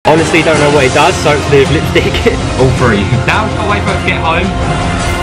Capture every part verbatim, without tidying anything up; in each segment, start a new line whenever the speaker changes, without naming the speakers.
Honestly, don't know what it does, so it's with lipstick. All three. Now I'm just wait for her to get home.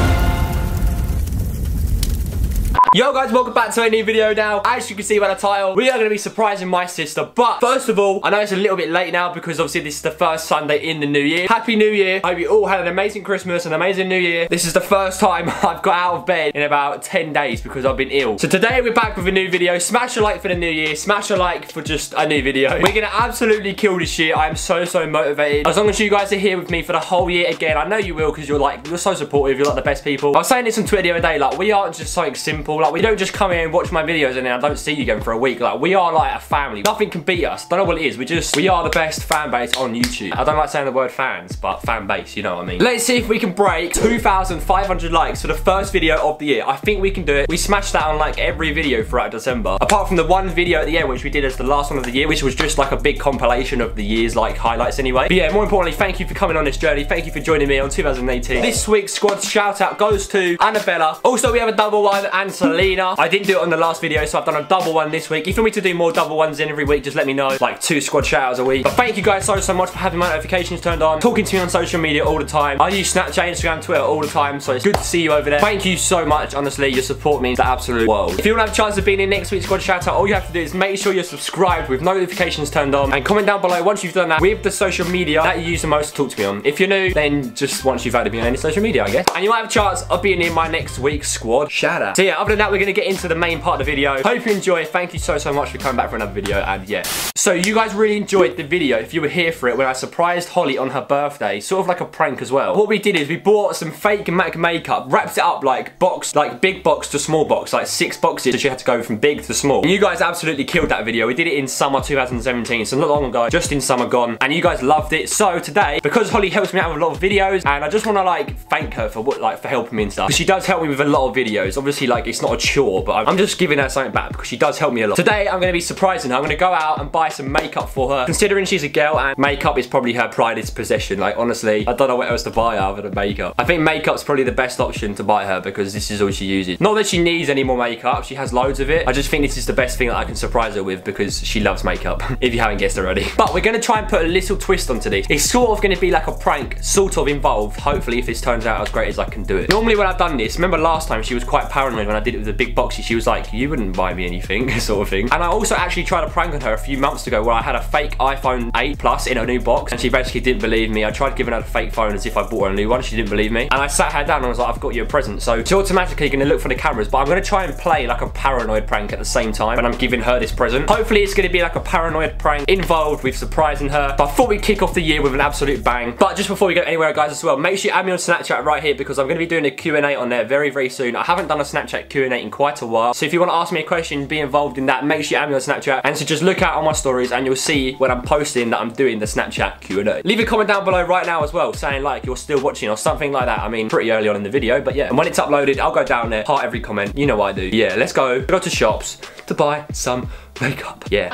Yo guys, welcome back to a new video now. As you can see by the title, we are going to be surprising my sister. But first of all, I know it's a little bit late now because obviously this is the first Sunday in the new year. Happy New Year. I hope you all had an amazing Christmas, an amazing New Year. This is the first time I've got out of bed in about ten days because I've been ill. So today we're back with a new video. Smash a like for the new year. Smash a like for just a new video. We're going to absolutely kill this year. I am so, so motivated. As long as you guys are here with me for the whole year again, I know you will because you're like, you're so supportive. You're like the best people. I was saying this on Twitter the other day, like we aren't just something simple. Like we don't just come here and watch my videos and then I don't see you again for a week. Like we are like a family. Nothing can beat us. Don't know what it is. We just, we are the best fan base on YouTube. I don't like saying the word fans, but fan base, you know what I mean. Let's see if we can break two thousand five hundred likes for the first video of the year. I think we can do it. We smashed that on like every video throughout December. Apart from the one video at the end, which we did as the last one of the year, which was just like a big compilation of the year's like highlights anyway. But yeah, more importantly, thank you for coming on this journey. Thank you for joining me on two thousand eighteen. This week's squad shout out goes to Annabella. Also, we have a double one and Selena. I didn't do it on the last video, so I've done a double one this week. If you want me to do more double ones in every week, just let me know. Like two squad shout outs a week. But thank you guys so, so much for having my notifications turned on, talking to me on social media all the time. I use Snapchat, Instagram, Twitter all the time, so it's good to see you over there. Thank you so much. Honestly, your support means the absolute world. If you want to have a chance of being in next week's squad shout out, all you have to do is make sure you're subscribed with notifications turned on and comment down below once you've done that with the social media that you use the most to talk to me on. If you're new, then just once you've added me on any social media, I guess. And you might have a chance of being in my next week's squad shout out. So yeah, other than that, we're going to get into the main part of the video. Hope you enjoy. Thank you so, so much for coming back for another video, and yeah. So you guys really enjoyed the video, if you were here for it, when I surprised Holly on her birthday, sort of like a prank as well. What we did is we bought some fake MAC makeup, wrapped it up like box, like big box to small box, like six boxes, so she had to go from big to small. And you guys absolutely killed that video. We did it in summer two thousand seventeen, so not long ago, just in summer gone, and you guys loved it. So today, because Holly helps me out with a lot of videos, and I just want to like thank her for what, like for helping me and stuff. She does help me with a lot of videos. Obviously, like it's not a chore, but I'm, I'm just giving her something back because she does help me a lot. Today, I'm going to be surprising her. I'm going to go out and buy some makeup for her. Considering she's a girl and makeup is probably her pridest possession. Like honestly, I don't know what else to buy her other than makeup. I think makeup's probably the best option to buy her because this is all she uses. Not that she needs any more makeup. She has loads of it. I just think this is the best thing that I can surprise her with because she loves makeup, if you haven't guessed already. But we're going to try and put a little twist onto this. It's sort of going to be like a prank, sort of involved, hopefully, if this turns out as great as I can do it. Normally when I've done this, remember last time she was quite paranoid when I did it with the big boxes. She was like, you wouldn't buy me anything, sort of thing. And I also actually tried a prank on her a few months ago where I had a fake iPhone eight Plus in a new box and she basically didn't believe me. I tried giving her the fake phone as if I bought her a new one. She didn't believe me. And I sat her down and I was like, I've got you a present. So she's automatically going to look for the cameras, but I'm going to try and play like a paranoid prank at the same time when I'm giving her this present. Hopefully it's going to be like a paranoid prank involved with surprising her. But I thought we'd kick off the year with an absolute bang. But just before we go anywhere guys as well, make sure you add me on Snapchat right here because I'm going to be doing a Q and A on there very, very soon. I haven't done a Snapchat Q and A in quite a while. So if you want to ask me a question, be involved in that, make sure you add me on Snapchat. And so just look out on my stories and you'll see when I'm posting that I'm doing the Snapchat Q and A. Leave a comment down below right now as well saying like you're still watching or something like that. I mean, pretty early on in the video, but yeah. And when it's uploaded, I'll go down there, heart every comment. You know what I do. Yeah, let's go. Go to shops to buy some makeup. Yeah.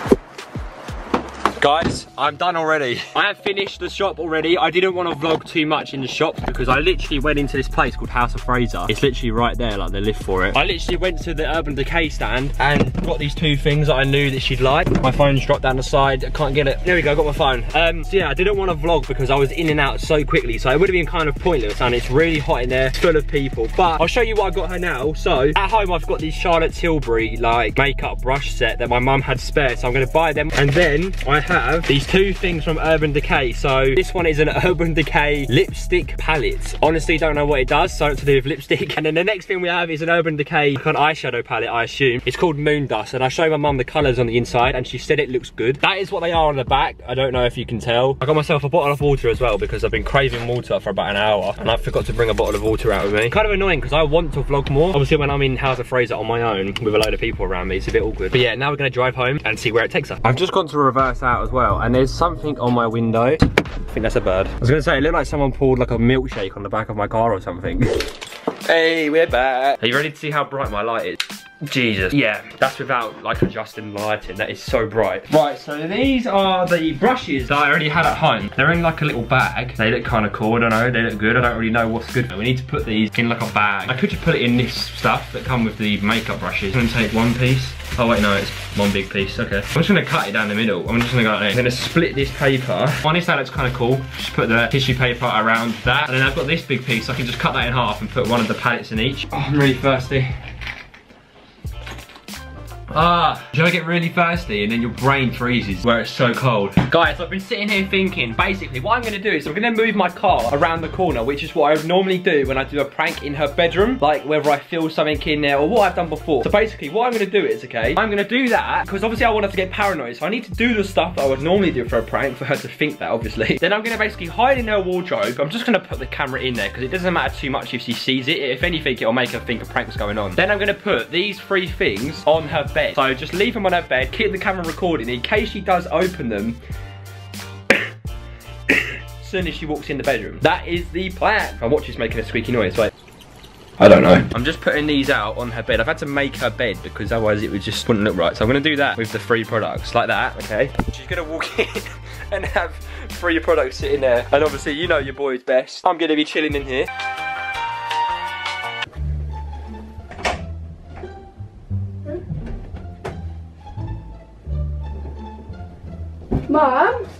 Guys, I'm done already. I have finished the shop already. I didn't want to vlog too much in the shops because I literally went into this place called House of Fraser. It's literally right there, like the lift for it. I literally went to the Urban Decay stand and got these two things that I knew that she'd like. My phone's dropped down the side. I can't get it. There we go, I got my phone. Um, so yeah, I didn't want to vlog because I was in and out so quickly. So it would have been kind of pointless and it's really hot in there, full of people. But I'll show you what I got her now. So at home, I've got these Charlotte Tilbury like makeup brush set that my mum had spare. So I'm going to buy them. And then I have these two things from Urban Decay. So this one is an Urban Decay lipstick palette. Honestly, don't know what it does, something to do with lipstick. And then the next thing we have is an Urban Decay like an eyeshadow palette, I assume. It's called Moon Dust, and I showed my mum the colours on the inside and she said it looks good. That is what they are on the back. I don't know if you can tell. I got myself a bottle of water as well because I've been craving water for about an hour and I forgot to bring a bottle of water out with me. Kind of annoying because I want to vlog more. Obviously when I'm in House of Fraser on my own with a load of people around me, it's a bit awkward. But yeah, now we're going to drive home and see where it takes us. I've just gone to reverse out as well and there's something on my window. I think that's a bird. I was gonna say, it looked like someone poured like a milkshake on the back of my car or something. Hey, we're back. Are you ready to see how bright my light is? Jesus. Yeah, that's without like adjusting lighting. That is so bright. Right, so these are the brushes that I already had at home. They're in like a little bag. They look kind of cool. I don't know. They look good. I don't really know what's good. We need to put these in like a bag. I could just put it in this stuff that come with the makeup brushes. I'm gonna take one piece. Oh wait, no, it's one big piece. Okay. I'm just gonna cut it down the middle. I'm just gonna go like this. I'm gonna split this paper. Honestly, that looks kind of cool. Just put the tissue paper around that. And then I've got this big piece. So I can just cut that in half and put one of the palettes in each. Oh, I'm really thirsty. Ah, do you ever get really thirsty and then your brain freezes where it's so cold? Guys, I've been sitting here thinking, basically what I'm gonna do is I'm gonna move my car around the corner, which is what I would normally do when I do a prank in her bedroom, like whether I feel something in there or what I've done before. So basically what I'm gonna do is, okay, I'm gonna do that because obviously I want her to get paranoid, so I need to do the stuff that I would normally do for a prank for her to think that, obviously. Then I'm gonna basically hide in her wardrobe. I'm just gonna put the camera in there because it doesn't matter too much if she sees it. If anything, it'll make her think a prank's going on. Then I'm gonna put these three things on her bed. So just leave them on her bed, keep the camera recording in case she does open them as soon as she walks in the bedroom. That is the plan. My watch is making a squeaky noise, wait. I don't know. I'm just putting these out on her bed. I've had to make her bed because otherwise it would just wouldn't look right. So I'm gonna do that with the three products, like that, okay? She's gonna walk in and have three products sitting there. And obviously, you know your boy's best. I'm gonna be chilling in here.
Mom?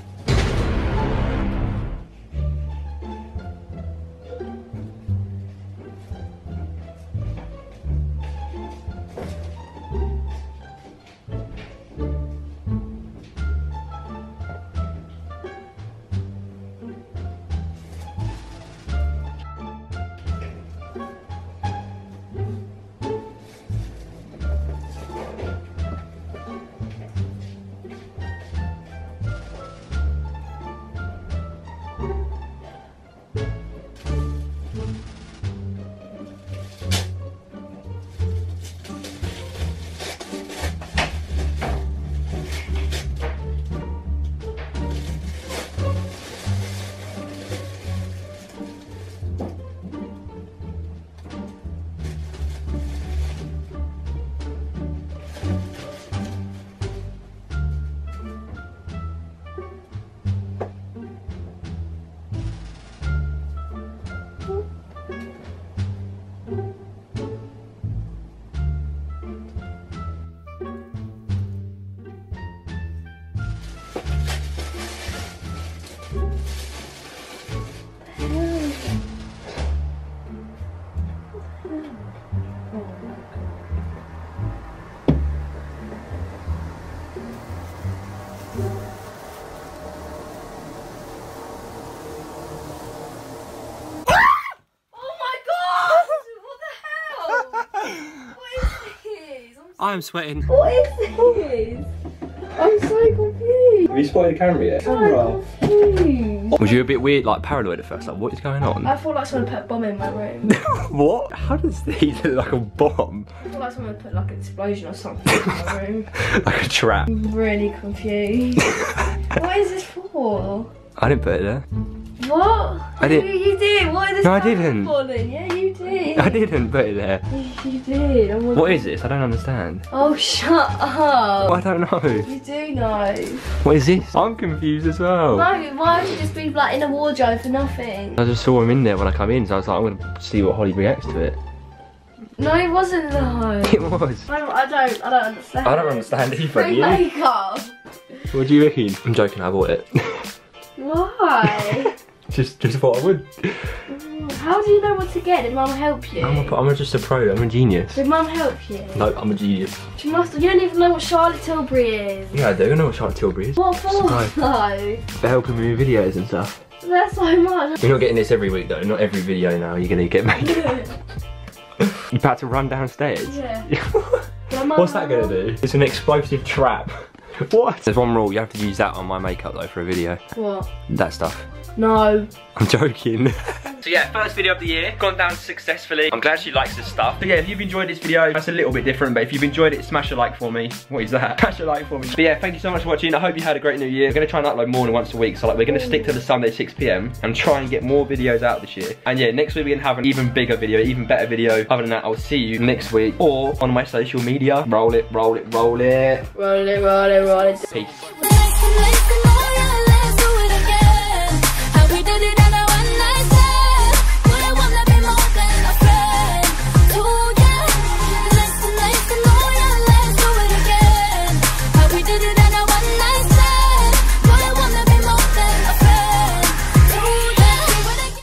I am sweating.
What is this? I'm so confused.
Have you spotted the camera yet?
I'm confused.
Was you a bit weird, like paranoid at first? Like, what is going on?
I thought like someone put a bomb in my room.
What? How does these look like a bomb?
I thought like someone put like an explosion or something in my room.
Like a trap.
I'm really confused. What is this for?
I didn't put it there.
What?
I didn't.
You, you did. What is this?
No, I didn't.
For then? Yeah, you did.
I didn't put it there.
You, you did. I'm
What is this? I don't understand.
Oh, shut up.
I don't know.
You do know.
What is this? I'm confused as well.
No, why would you just be like in a wardrobe for nothing?
I just saw him in there when I come in, so I was like, I'm gonna see what Holly reacts to it.
No, it wasn't though.
It was.
I don't, I don't, I don't understand.
I don't understand either.
Free
Do you?
makeup.
What do you reckon? I'm joking. I bought it.
Why?
just, just thought I would.
How do you know what to get? Did Mum help you?
I'm, a, I'm a, just a pro. I'm a genius.
Did Mum help you?
No, I'm a genius.
She must. You don't even know what Charlotte Tilbury is.
Yeah, I do. I know what Charlotte Tilbury is.
What for?
Subscribe.
No.
For helping me with videos and stuff.
That's so much.
You're not getting this every week though. Not every video now. You're gonna get makeup. You about to run downstairs?
Yeah.
What's that gonna do? It's an explosive trap. What? There's one rule. You have to use that on my makeup though for a video.
What?
That stuff.
No.
I'm joking. So yeah, first video of the year, gone down successfully. I'm glad she likes this stuff. So yeah, if you've enjoyed this video, that's a little bit different, but if you've enjoyed it, smash a like for me. What is that? Smash a like for me. But yeah, thank you so much for watching. I hope you had a great new year. We're gonna try and upload more than once a week. So like, we're gonna stick to the Sunday six p m and try and get more videos out this year. And yeah, next week we're gonna have an even bigger video, even better video. Other than that, I'll see you next week or on my social media. Roll it, roll it, roll it.
Roll it, roll it, roll it.
Peace.